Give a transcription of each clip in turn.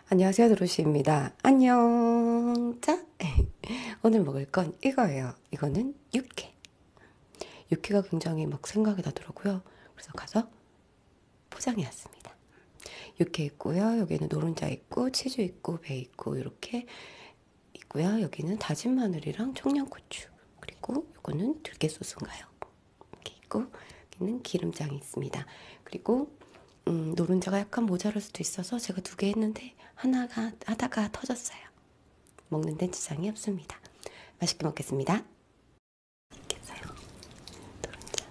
안녕하세요, 도로시입니다. 안녕. 자, 오늘 먹을 건 이거예요. 이거는 육회. 육회가 굉장히 막 생각이 나더라고요. 그래서 가서 포장해 왔습니다. 육회 있고요. 여기는 노른자 있고 치즈 있고 배 있고 이렇게 있고요. 여기는 다진 마늘이랑 청양고추. 그리고 이거는 들깨 소스인가요? 이렇게 있고 여기는 기름장이 있습니다. 그리고 노른자가 약간 모자랄 수도 있어서 제가 2개 했는데 하나가 하다가 터졌어요. 먹는 데 지장이 없습니다. 맛있게 먹겠습니다. 이렇게 해서요. 노른자.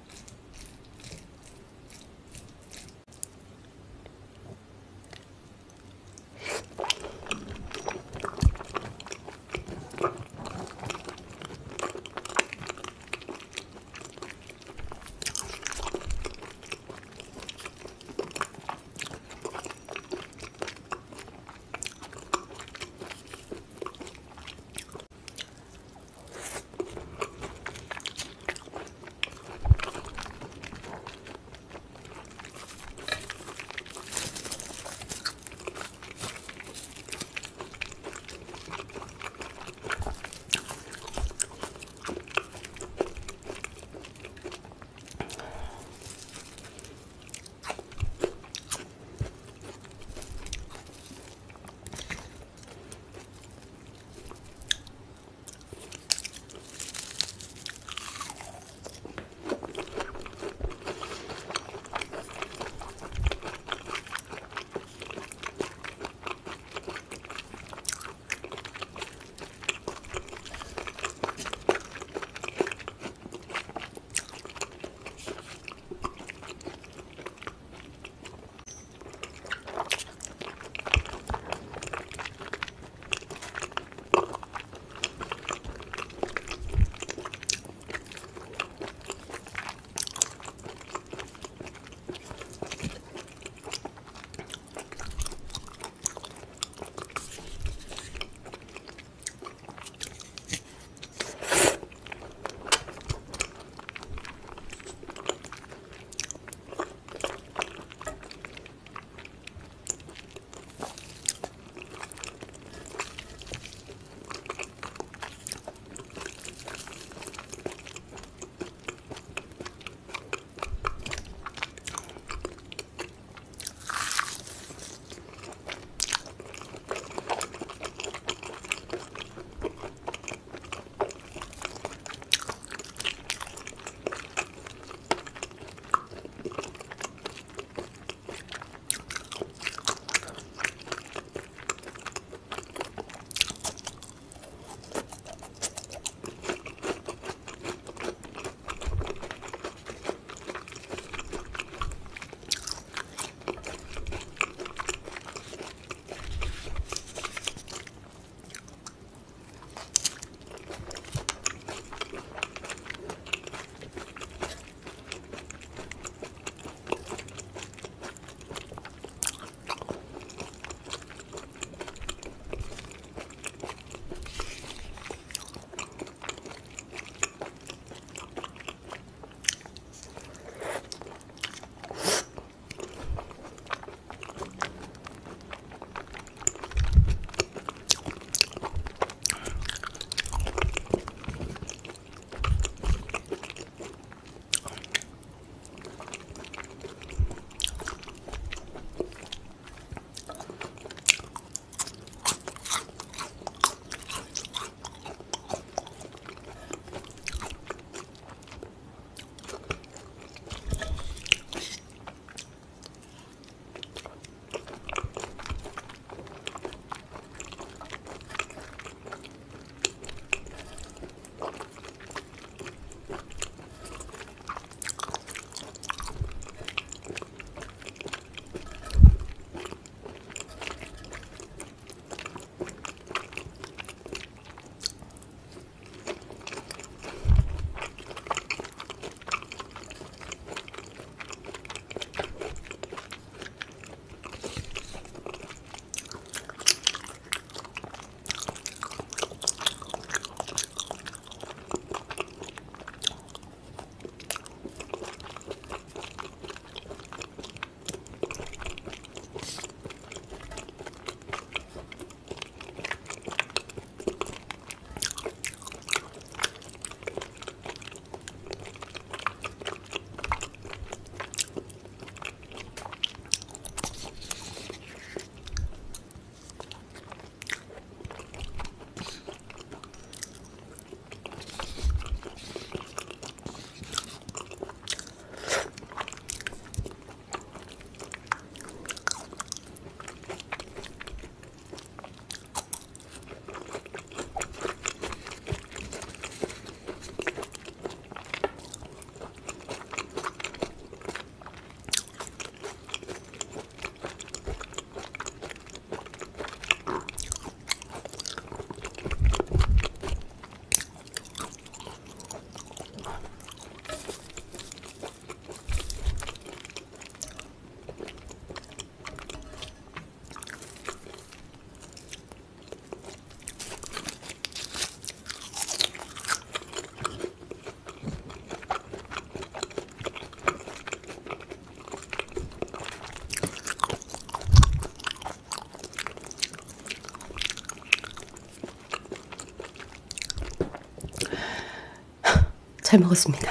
잘 먹었습니다.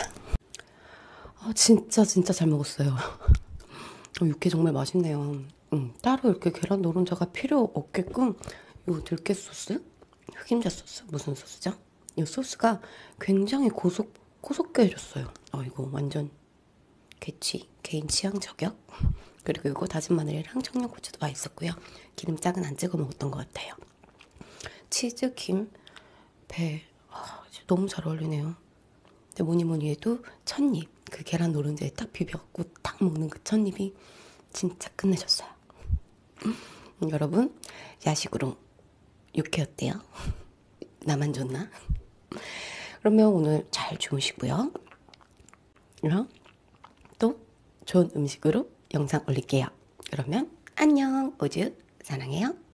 진짜 잘 먹었어요. 육회 정말 맛있네요. 따로 이렇게 계란 노른자가 필요 없게끔 요 들깨 소스, 흑임자 소스, 무슨 소스죠? 이 소스가 굉장히 고속게 해줬어요. 이거 완전 개인 취향 저격. 그리고 이거 다진 마늘이랑 청양고추도 맛있었고요. 기름장은 안 찍어 먹었던 것 같아요. 치즈, 김, 배, 너무 잘 어울리네요. 근데 뭐니 해도 첫입, 그 계란 노른자에 딱 비벼갖고 딱 먹는 그 첫입이 진짜 끝내줬어요. 여러분, 야식으로 육회 어때요? 나만 줬나? 그러면 오늘 잘 주무시고요. 그럼 또 좋은 음식으로 영상 올릴게요. 그러면 안녕, 우주 사랑해요.